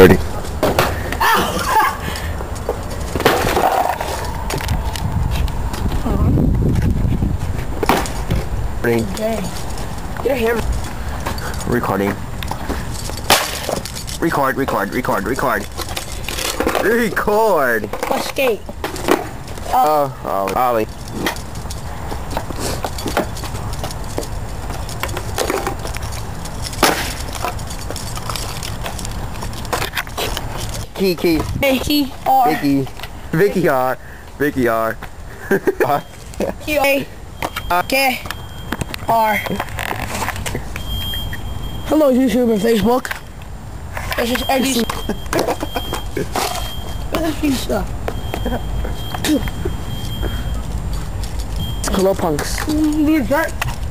Ready. Ready. Okay. Get a hammer. Recording. Record. What skate? Oh, Ollie. Key. Vicky R. Vicky R. K R. Hello, YouTube and Facebook. It's just Eddie's. Where's the stuff? It's Hello Punks. Who's that?